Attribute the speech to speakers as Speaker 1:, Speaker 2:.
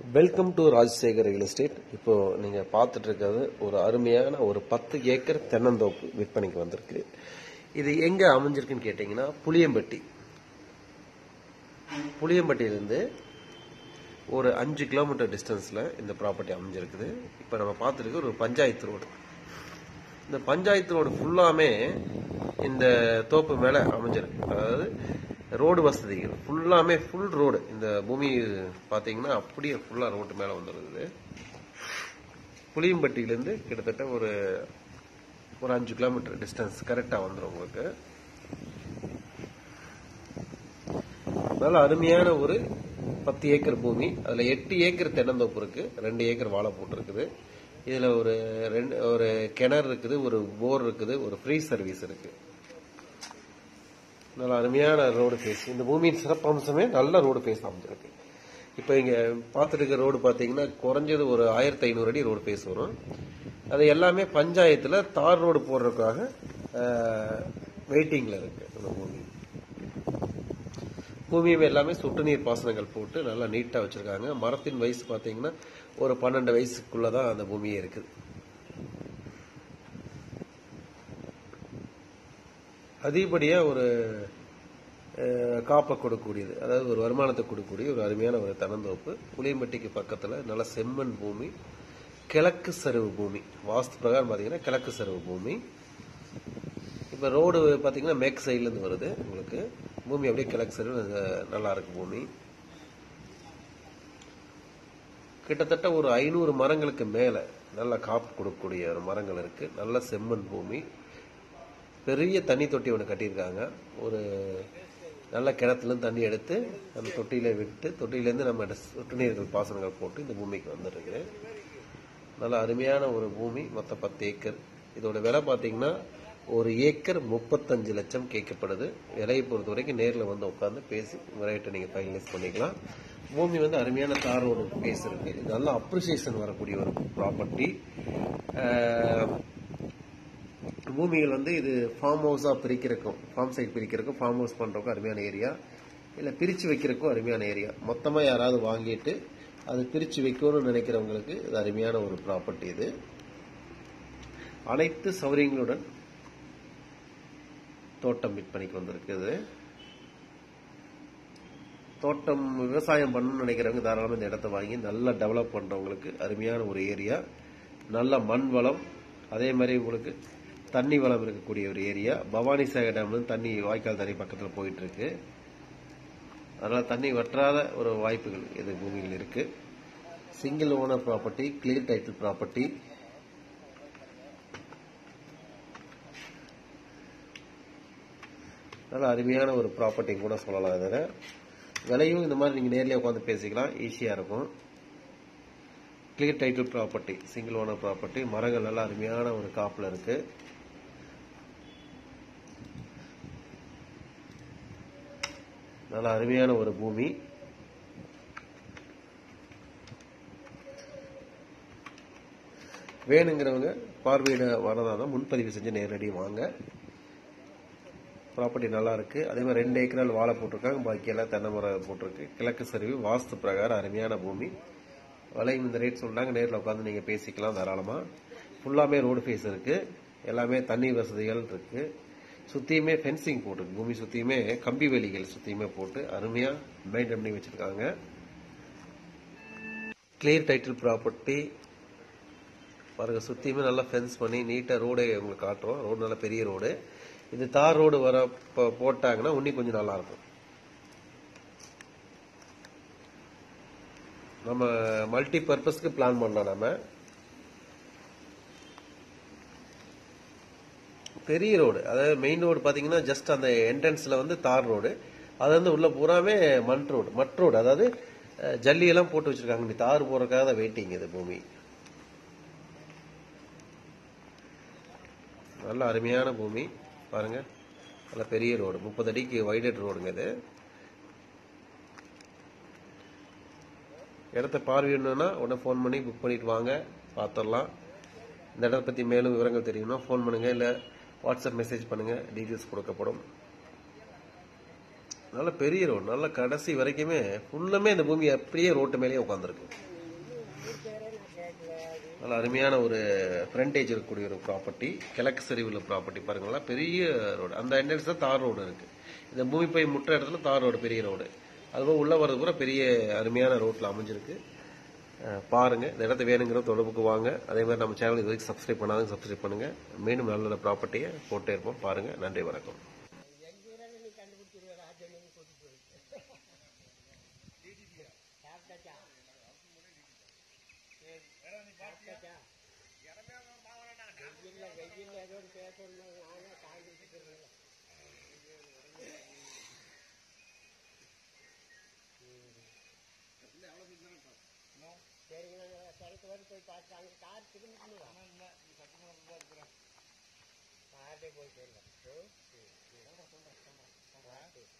Speaker 1: Welcome to Rajasekar real estate. இப்போ நீங்க பார்த்துட்டு இருக்கிறது ஒரு அருமையான ஒரு 10 ஏக்கர் தென்னந்தோப்பு விற்பனைக்கு வந்திருக்கு. இது எங்க அமைஞ்சிருக்குன்னு கேட்டீங்கன்னா புளியம்பட்டியிலிருந்து ஒரு 5 கிலோமீட்டர் டிஸ்டன்ஸ்ல இந்த ப்ராப்பர்ட்டி அமைஞ்சிருக்குது. இப்போ நம்ம பார்த்துருக்கு ஒரு பஞ்சாயத்து ரோடு. இந்த பஞ்சாயத்து ரோடு ஃபுல்லாமே இந்த தோப்பு மேல அமைஞ்சிருக்கு. அதாவது ரோடு வசதிகள் ஃபுல்லாமே ஃபுல் ரோடு. இந்த பூமி பாத்தீங்கன்னா அப்படியே ஃபுல்லா ரோடு மேல வந்துருக்குது. புளியம்பட்டியிலிருந்து கிட்டத்தட்ட ஒரு 5 கிலோமீட்டர் டிஸ்டன்ஸ் கரெக்டா வந்துடும் உங்களுக்கு. நல்ல அருமையான ஒரு 10 ஏக்கர் பூமி. அதுல 8 ஏக்கர் தென்னந்தோப்பு இருக்கு, 2 ஏக்கர் வாழை போட்டு இருக்குது. இதுல ஒரு கிணறு இருக்குது, ஒரு போர் இருக்குது, ஒரு ஃப்ரீ சர்வீஸ் இருக்கு. நல்ல அருமையான ரோடு ஃபேஸ். இந்த பூமியின் சிறப்பம்சமே நல்ல ரோடு ஃபேஸ் அமைஞ்சிருக்கு. இப்ப இங்க பார்த்துட்டு இருக்க ரோடு பாத்தீங்கன்னா குறைஞ்சது ஒரு 1500 அடி ரோடு ஃபேஸ் வரும். அது எல்லாமே பஞ்சாயத்துல தார் ரோடு போடுறதுக்காக வெயிட்டிங்ல இருக்கு. அந்த பூமியை எல்லாமே சொட்டு நீர் பாசனங்கள் போட்டு நல்லா நீட்டா வச்சிருக்காங்க. மரத்தின் வயசு பாத்தீங்கன்னா ஒரு 12 வயசுக்குள்ளதான் அந்த பூமியே இருக்குது. அதிகப்படியா ஒரு காப்பை கொடுக்கக்கூடியது, அதாவது ஒரு வருமானத்தை கொடுக்கக்கூடிய ஒரு அருமையான ஒரு தென்னந்தோப்பு. புளியம்பட்டிக்கு பக்கத்துல நல்ல செம்மண் பூமி, கிழக்கு சரிவு பூமி. வாஸ்து பிரகாரம் பாத்தீங்கன்னா கிழக்கு சரிவு பூமி. இப்ப ரோடு பாத்தீங்கன்னா மேற்கு சைட்ல இருந்து வருது உங்களுக்கு. பூமி அப்படியே கிழக்கு சரிவு நல்லா இருக்கு பூமி. கிட்டத்தட்ட ஒரு 500 மரங்களுக்கு மேல நல்ல காப்பு கொடுக்கக்கூடிய ஒரு மரங்கள் இருக்கு. நல்ல செம்மண் பூமி. பெரிய தண்ணி தொட்டி ஒன்று கட்டியிருக்காங்க. ஒரு நல்ல கிணத்துல இருந்து தண்ணி எடுத்து அந்த தொட்டியில விட்டு, தொட்டியிலேருந்து நம்ம சொட்டு நீர்கள் பாசனங்கள் போட்டு இந்த பூமிக்கு வந்துருக்கு. நல்ல அருமையான ஒரு பூமி. மொத்தம் 10 ஏக்கர். இதோட விலை பாத்தீங்கன்னா ஒரு ஏக்கர் 35 லட்சம் கேட்கப்படுது. விலையை பொறுத்த வரைக்கும் நேரில் வந்து உட்காந்து பேசி ரேட்டை நீங்க ஃபைனலைஸ் பண்ணிக்கலாம். பூமி வந்து அருமையான தார் ரோடு பேஸ் இருக்கு. நல்ல அப்ரிசியேஷன் வரக்கூடிய ஒரு ப்ராப்பர்ட்டி. பூமிகள் வந்து இது ஃபார்ம் ஹவுஸா பிரிக்கிறக்கும், ஃபார்ம் சைட் பிரிக்கிறக்கும், ஃபார்ம் ஹவுஸ் பண்றதுக்கும் அருமையான ஏரியா, இல்ல பிரிச்சு வைக்கிறதுக்கும் அருமையான ஏரியா. மொத்தமா யாராவது வாங்கிட்டு அது பிரிச்சு வைக்கணும்னு நினைக்கிறவங்களுக்கு இது அருமையான ஒரு ப்ராப்பர்ட்டி. இது அனைத்து சௌகரியங்களுடன் தோட்டம் விற்பனைக்கு வந்திருக்குது. தோட்டம் விவசாயம் பண்ணணும்னு நினைக்கிறவங்க தாராளமாக இந்த இடத்தை வாங்கி நல்லா டெவலப் பண்றவங்களுக்கு அருமையான ஒரு ஏரியா. நல்ல மண் வளம், அதே மாதிரி உங்களுக்கு தண்ணி வளம் இருக்கக்கூடிய ஒரு ஏரியா. பவானி சாகர் டேம்ல தண்ணி, வாய்க்கால் தண்ணி பக்கத்துல போயிட்டு இருக்கு. அதனால தண்ணி வற்றாத ஒரு வாய்ப்புகள் இது பூமியில் இருக்கு. Single owner property, clear title property. நல்ல அருமையான ஒரு ப்ராப்பர்ட்டி கூட சொல்லலாம். இதில் விலையும் இந்த மாதிரி நீங்க நேர்லயே உட்காந்து பேசிக்கலாம், ஈஸியா இருக்கும். Clear title property, single owner property. மரங்கள் நல்லா அருமையான ஒரு காப்புல இருக்கு. நல்ல அருமையான ஒரு பூமி. வேணுங்கிறவங்க பார்வையிட வரதான் முன்பதிவு செஞ்சு நேரடி வாங்க. ப்ராப்பர்ட்டி நல்லா இருக்கு. அதே மாதிரி 2 ஏக்கரால் வாழை போட்டிருக்காங்க, பாக்கி எல்லாம் தென்னை மரம் போட்டிருக்கு. கிழக்கு சரிவு, வாஸ்து பிரகாரம் அருமையான பூமி. விலையும் இந்த ரேட் சொல்றாங்க, நேரில் உட்காந்து நீங்க பேசிக்கலாம் தாராளமா. ஃபுல்லாமே ரோடு ஃபேஸ் இருக்கு, எல்லாமே தண்ணீர் வசதிகள் இருக்கு. சுத்தியுமே ஃபென்சிங் போட்டு, பூமி சுத்தியுமே கம்பி வேலிகள் சுத்தியுமே போட்டு அருமையா மெயின்டைன் பண்ணி வச்சிருக்காங்க. கிளியர் டைட்டில் ப்ராப்பர்ட்டி பாருங்க. சுத்தியுமே நல்லா ஃபென்ஸ் பண்ணி நீட்டா ரோடு உங்களுக்கு காட்டுறோம். ரோடு நல்ல பெரிய ரோடு. இது தார் ரோடு வர போட்டாங்கன்னா இன்னும் கொஞ்சம் நல்லா இருக்கும். நம்ம மல்டி பர்பஸ்க்கு பிளான் பண்ணலாம். நம்ம பெரிய ரோடு, அதாவது மெயின் ரோடு பாத்தீங்கன்னா ஜஸ்ட் அந்த என்ட்ரன்ஸ்ல வந்து தார் ரோடு, அது வந்து உள்ள பூராமே மண் ரோடு, மட் ரோடு. அதாவது ஜல்லி எல்லாம் போட்டு வச்சிருக்காங்க. நீ தார் போறதுக்காக தான் வெயிட்டிங். இது பூமி நல்ல அருமையான பூமி பாருங்க. நல்ல பெரிய ரோடு, 30 அடிக்கு வைடட் ரோடுங்க. இது இடத்த பார்வையிடணும்னா உடனே போன் பண்ணி புக் பண்ணிட்டு வாங்க, பாத்திரலாம். இந்த இடத்தை பத்தி மேலும் விவரங்கள் தெரியும்னா போன் பண்ணுங்க, இல்ல வாட்ஸ்அப் மெசேஜ் பண்ணுங்க, டீடைல்ஸ் கொடுக்கப்படும். நல்ல பெரிய ரோடு, நல்ல கடைசி வரைக்குமே ஃபுல்லுமே இந்த பூமி அப்படியே ரோட்டு மேலேயே உட்காந்துருக்கு. நல்ல அருமையான ஒரு ஃப்ரண்டேஜ் இருக்கக்கூடிய ஒரு ப்ராப்பர்ட்டி, கிழக்கு சரிவில் ப்ராப்பர்ட்டி பாருங்களா, பெரிய ரோடு. அந்த என்ட்ரன்ஸ் தான் தார் ரோடு இருக்கு. இந்த பூமி போய் முற்ற இடத்துல தார் ரோடு, பெரிய ரோடு. அதுபோல் உள்ள வரது கூட பெரிய அருமையான ரோட்ல அமைஞ்சிருக்கு. பாருங்க, இந்த இடத்த வேணுங்கிற தொடர்புக்கு வாங்க. அதே மாதிரி நம்ம சேனல் இது வரைக்கும் சப்ஸ்கிரைப் பண்ணாலும் சப்ஸ்கிரைப் பண்ணுங்க. மீண்டும் நல்ல நல்ல ப்ராப்பர்ட்டியை போட்டே இருப்போம். பாருங்க. நன்றி, வணக்கம்.
Speaker 2: போய் பார்த்து அங்கே கார் திரும்பிட்டு கார்டே போய் சொல்லலாம்.